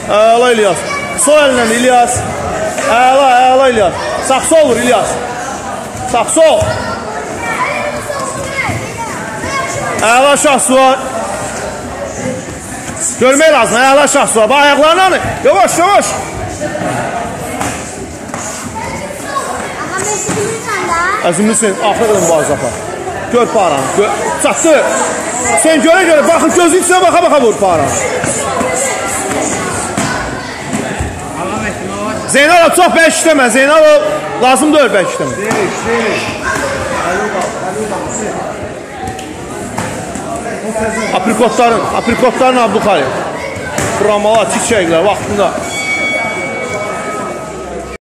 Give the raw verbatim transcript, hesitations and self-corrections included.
Əla İlyas. Sol əlindən İlyas. Əla, əla İlyas. Saxsı olur İlyas. Saxsı ol. Əla şahsı var. Görmək lazım. Əla şahsı var. Bax, ayaqlarını anı. Yavaş, yavaş. Əzimlisin. Axı qılın bu azapar. Gör paranı. Çatdı. Sen göre göre bakın gözün içine baka baka vur paranı. Zeynalov çox bək işləmə. Zeynalov lazım deyil bək işləmə. Aprikotların, aprikotların Abduxali. Ramalar, çiçəklər vaxtında.